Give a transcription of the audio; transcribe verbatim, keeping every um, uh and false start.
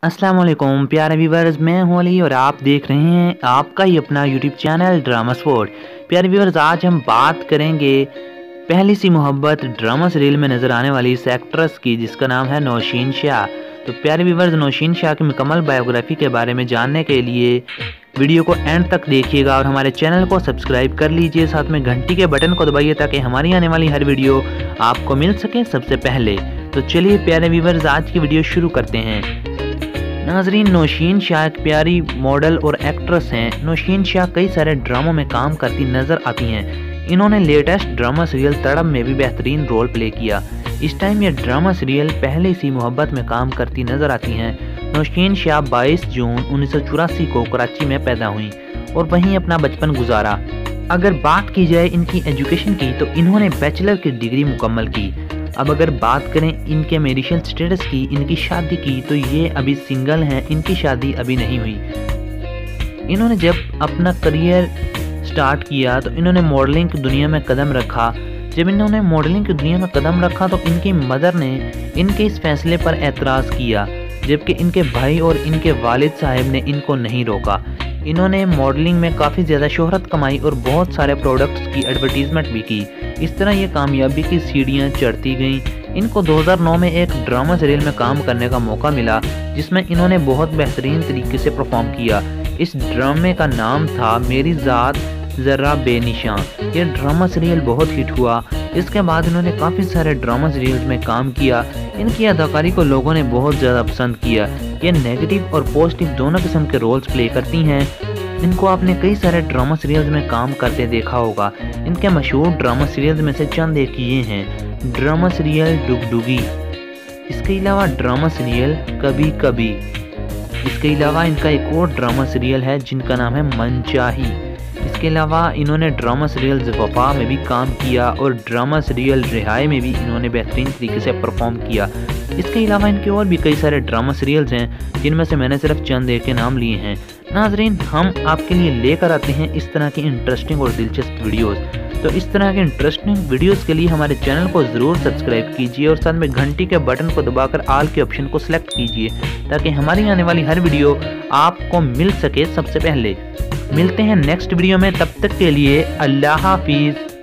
अस्सलाम वालेकुम प्यारे व्यूवर्स, मैं हूं अली और आप देख रहे हैं आपका ही अपना यूट्यूब चैनल ड्रामा स्पोर्ट। प्यारे व्यूवर्स, आज हम बात करेंगे पहली सी मोहब्बत ड्रामा सीरियल में नज़र आने वाली इस एक्ट्रेस की जिसका नाम है नौशीन शाह। तो प्यारे व्यूवर्स, नौशीन शाह की मुकम्मल बायोग्राफी के बारे में जानने के लिए वीडियो को एंड तक देखिएगा और हमारे चैनल को सब्सक्राइब कर लीजिए, साथ में घंटी के बटन को दबाइए ताकि हमारी आने वाली हर वीडियो आपको मिल सके सबसे पहले। तो चलिए प्यारे व्यूवर्स, आज की वीडियो शुरू करते हैं। नाजरीन, नौशीन शाह एक प्यारी मॉडल और एक्ट्रेस हैं। नौशीन शाह कई सारे ड्रामों में काम करती नजर आती हैं। इन्होंने लेटेस्ट ड्रामा सीरियल तड़प में भी बेहतरीन रोल प्ले किया। इस टाइम ये ड्रामा सीरियल पहले सी मोहब्बत में काम करती नजर आती हैं। नौशीन शाह बाईस जून उन्नीस सौ चौरासी को कराची में पैदा हुई और वहीं अपना बचपन गुजारा। अगर बात की जाए इनकी एजुकेशन की तो इन्होंने बैचलर की डिग्री मुकम्मल की। अब अगर बात करें इनके मैरिटल स्टेटस की, इनकी शादी की, तो ये अभी सिंगल हैं, इनकी शादी अभी नहीं हुई। इन्होंने जब अपना करियर स्टार्ट किया तो इन्होंने मॉडलिंग की दुनिया में कदम रखा। जब इन्होंने मॉडलिंग की दुनिया में कदम रखा तो इनकी मदर ने इनके इस फैसले पर एतराज़ किया, जबकि इनके भाई और इनके वालिद साहब ने इनको नहीं रोका। इन्होंने मॉडलिंग में काफ़ी ज़्यादा शोहरत कमाई और बहुत सारे प्रोडक्ट्स की एडवर्टीज़मेंट भी की। इस तरह ये कामयाबी की सीढ़ियाँ चढ़ती गईं। इनको दो हज़ार नौ में एक ड्रामा सीरियल में काम करने का मौका मिला जिसमें इन्होंने बहुत बेहतरीन तरीके से परफॉर्म किया। इस ड्रामे का नाम था मेरी ज़ात ज़रा बेनिशान। ये ड्रामा सीरियल बहुत हिट हुआ। इसके बाद इन्होंने काफ़ी सारे ड्रामा सीरियल्स में काम किया। इनकी अदाकारी को लोगों ने बहुत ज़्यादा पसंद किया। ये नेगेटिव और पॉजिटिव दोनों किस्म के रोल्स प्ले करती हैं। इनको आपने कई सारे ड्रामा सीरियल्स में काम करते देखा होगा। इनके मशहूर ड्रामा सीरियल्स में से चंद एक ये हैं। ड्रामा सीरियल डुगडुगी, इसके अलावा ड्रामा सीरियल कभी कभी, इसके अलावा इनका एक और ड्रामा सीरियल है जिनका नाम है मनचाही। इसके अलावा इन्होंने ड्रामा सीरियल वफा में भी काम किया और ड्रामा सीरियल रिहाई में भी इन्होंने बेहतरीन तरीके से परफॉर्म किया। इसके अलावा इनके और भी कई सारे ड्रामा सीरियल्स हैं जिनमें से मैंने सिर्फ चंद एक के नाम लिए हैं। नाजरीन, हम आपके लिए लेकर आते हैं इस तरह की इंटरेस्टिंग और दिलचस्प वीडियोस। तो इस तरह के इंटरेस्टिंग वीडियोस के लिए हमारे चैनल को ज़रूर सब्सक्राइब कीजिए और साथ में घंटी के बटन को दबाकर आल के ऑप्शन को सिलेक्ट कीजिए ताकि हमारी आने वाली हर वीडियो आपको मिल सके सबसे पहले। मिलते हैं नेक्स्ट वीडियो में, तब तक के लिए अल्लाह हाफिज़।